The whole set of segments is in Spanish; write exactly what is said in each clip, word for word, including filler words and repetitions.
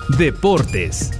Deportes.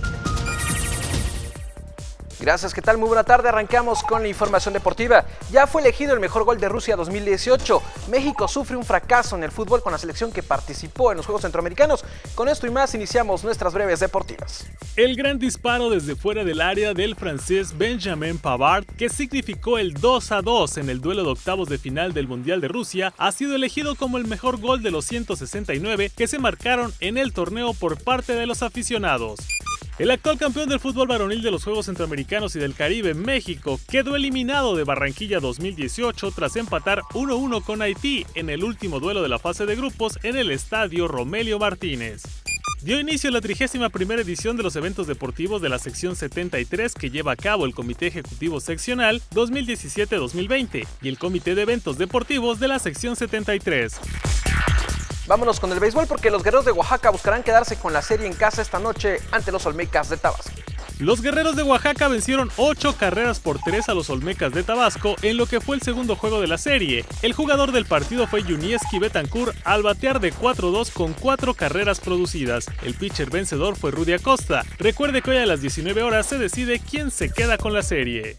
Gracias, ¿qué tal? Muy buena tarde, arrancamos con la información deportiva. Ya fue elegido el mejor gol de Rusia dos mil dieciocho. México sufre un fracaso en el fútbol con la selección que participó en los Juegos Centroamericanos. Con esto y más iniciamos nuestras breves deportivas. El gran disparo desde fuera del área del francés Benjamin Pavard, que significó el dos a dos en el duelo de octavos de final del Mundial de Rusia, ha sido elegido como el mejor gol de los ciento sesenta y nueve que se marcaron en el torneo por parte de los aficionados. El actual campeón del fútbol varonil de los Juegos Centroamericanos y del Caribe, México, quedó eliminado de Barranquilla dos mil dieciocho tras empatar uno a uno con Haití en el último duelo de la fase de grupos en el estadio Romelio Martínez. Dio inicio la trigésima primera edición de los eventos deportivos de la sección setenta y tres que lleva a cabo el Comité Ejecutivo Seccional dos mil diecisiete dos mil veinte y el Comité de Eventos Deportivos de la sección setenta y tres. Vámonos con el béisbol porque los Guerreros de Oaxaca buscarán quedarse con la serie en casa esta noche ante los Olmecas de Tabasco. Los Guerreros de Oaxaca vencieron ocho carreras por tres a los Olmecas de Tabasco en lo que fue el segundo juego de la serie. El jugador del partido fue Yunieski Betancourt al batear de cuatro a dos con cuatro carreras producidas. El pitcher vencedor fue Rudy Acosta. Recuerde que hoy a las diecinueve horas se decide quién se queda con la serie.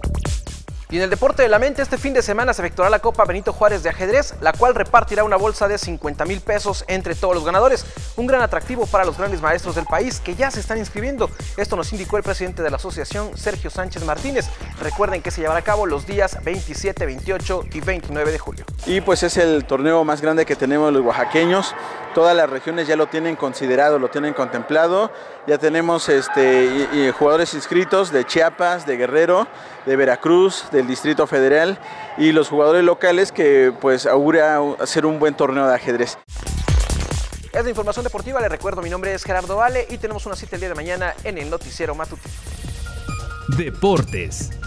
Y en el deporte de la mente, este fin de semana se efectuará la Copa Benito Juárez de ajedrez, la cual repartirá una bolsa de cincuenta mil pesos entre todos los ganadores. Un gran atractivo para los grandes maestros del país que ya se están inscribiendo. Esto nos indicó el presidente de la asociación, Sergio Sánchez Martínez. Recuerden que se llevará a cabo los días veintisiete, veintiocho y veintinueve de julio. Y pues es el torneo más grande que tenemos los oaxaqueños. Todas las regiones ya lo tienen considerado, lo tienen contemplado. Ya tenemos este, y, y jugadores inscritos de Chiapas, de Guerrero, de Veracruz, del Distrito Federal y los jugadores locales que pues augura hacer un buen torneo de ajedrez. Es la información deportiva, les recuerdo, mi nombre es Gerardo Vale y tenemos una cita el día de mañana en el Noticiero Matutino. Deportes.